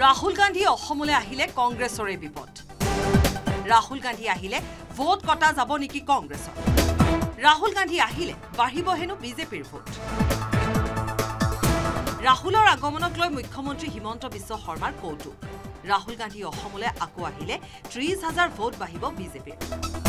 Rahul Gandhi অসমলৈ আহিলে কংগ্ৰেছৰে বিপদ Rahul Gandhi আহিলে ভোট কটা যাব নেকি কংগ্ৰেছৰ Rahul Gandhi আহিলে বাঢ়িব হেনো বিজেপিৰ ভোট Rahulৰ আগমনক লৈ মুখ্যমন্ত্ৰী হিমন্ত বিশ্ব শৰ্মাৰ কৌতুক Rahul Gandhi অসমলৈ আকৌ আহিলে 30,000 ভোট বাঢ়িব বিজেপিৰ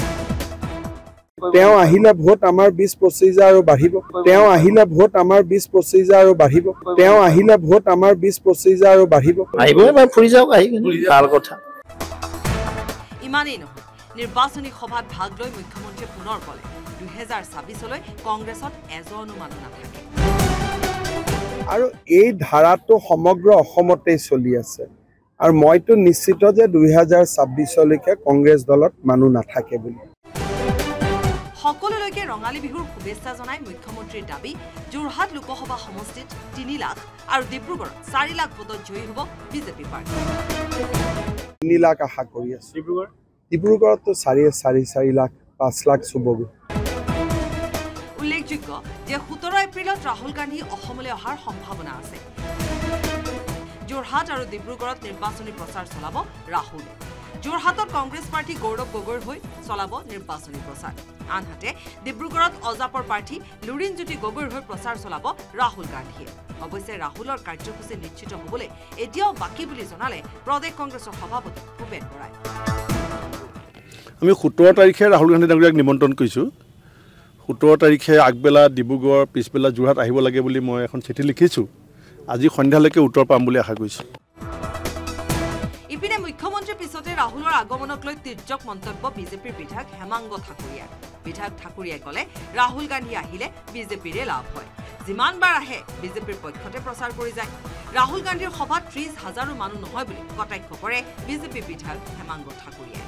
তেওঁ আহিলে ভোট আমাৰ 20-25 আৰু বাঢ়িব তেওঁ আহিলে ভোট আমাৰ 20-25 আৰু বাঢ়িব তেওঁ আহিলে ভোট আমাৰ 20-25 আৰু বাঢ়িব আহিব এবাৰ ফুৰি যাওক আহি ভাল কথা ইমানেই নহয় নিৰ্বাচনী সভাত ভাগ লৈ মুখ্যমন্ত্ৰীয়ে পুনৰ ক'লে 2026 লৈ কংগ্ৰেছত এজনো মানুহ নাথাকে আৰু এই ধাৰাটো সমগ্ৰ অসমতে চলি আছে আৰু মইতো নিশ্চিত যে 2026 লৈকে কংগ্ৰেছ দলত মানুহ নাথাকে বুলি সকলোলৈকে ৰঙালী বিহুৰ শুভেচ্ছা জনাই মুখ্যমন্ত্ৰীৰ দাবী যোৰহাট লোকসভা সমষ্টিত 3 লাখ আৰু ডিব্ৰুগড়ত 4 লাখ ভোটত জয়ী হ'ব বিজেপি পাৰ্টি 3 লাখ আশা কৰি আছে ডিব্ৰুগড়তো 4 লাখ 5 লাখ চুবগৈ উল্লেখযোগ্য যে 17 এপ্ৰিলত ৰাহুল গান্ধী অসমলৈ অহাৰ সম্ভাৱনা আছে যোৰহাট আৰু ডিব্ৰুগড়ত নিৰ্বাচনী প্ৰচাৰ চলাব ৰাহুল যোৰহাটত কংগ্ৰেছ পাৰ্টি গৌৰৱ গগৈৰ হৈ চলাব নিৰ্বাচনী প্ৰচাৰ আনহাতে ডিব্ৰুগড়ত অজাপৰ পাৰ্টি লুৰিনজ্যোতি গগৈৰ হৈ প্ৰচাৰ চলাব ৰাহুল গান্ধীয়ে অৱশ্যে ৰাহুলৰ কাৰ্যসূচী নিশ্চিত হ'বলৈ এতিয়াও বাকী বুলি জনালে প্ৰদেশ কংগ্ৰেছৰ সভাপতি ভূপেন বৰাই আমি 17 তাৰিখে ৰাহুল গান্ধী ডাঙৰীয়াক নিমন্ত্ৰণ কৰিছো 17 তাৰিখে আগবেলা ডিব্ৰুগড় পিছবেলা যোৰহাট আহিব লাগে বুলি মই এখন চিঠি লিখিছো আজি সন্ধ্যালৈকে উত্তৰ পাম বুলি আশা কৰিছো ইপিনে মুখ্যমন্ত্ৰীৰ পিছতে ৰাহুলৰ আগমনক লৈ তিৰ্যক মন্তব্য বিজেপিৰ বিধায়ক হেমাংগ ঠাকুৰীয়াৰ বিধায়ক ঠাকুৰীয়াই ক'লে ৰাহুল গান্ধী আহিলে বিজেপিৰে লাভ হয় যিমানবাৰ আহে বিজেপিৰ পক্ষতে প্ৰচাৰ কৰি যায় ৰাহুল গান্ধীৰ সভাত 30,000 মানুহ নহয় বুলি কটাক্ষ কৰে বিজেপি বিধায়ক হেমাংগ ঠাকুৰীয়াই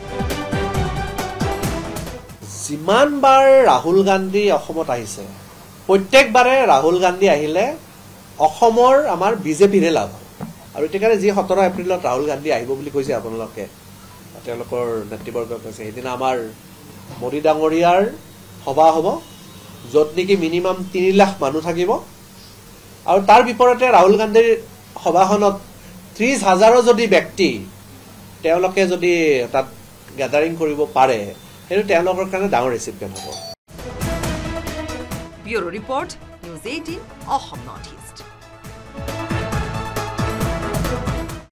যিমানবাৰ ৰাহুল গান্ধী অসমত আহিছে প্ৰত্যেকবাৰে ৰাহুল গান্ধী আহিলে অসমৰ আমাৰ বিজেপিৰে লাভ আৰু এতিয়াৰে যি 17 এপ্ৰিলত ৰাহুল গান্ধী আহিব বুলি কৈছে আপোনালোকে তেওঁলোকৰ নেতৃবৰ্গ কৈছে এদিনা আমাৰ মোদী ডাঙৰীয়াৰ সভা হ'ব য'ত নেকি মিনিমাম 3 লাখ মানুহ থাকিব আৰু তাৰ বিপৰীতে ৰাহুল গান্ধীৰ সভাখনত 30,000 যদি ব্যক্তি তেওঁলোকে যদি তাত গ্যাদাৰিং কৰিব পাৰে সেইটো তেওঁলোকৰ কাৰণে ডাঙৰ ৰিচিপ্ট হ'ব bureau report news 18 Assam north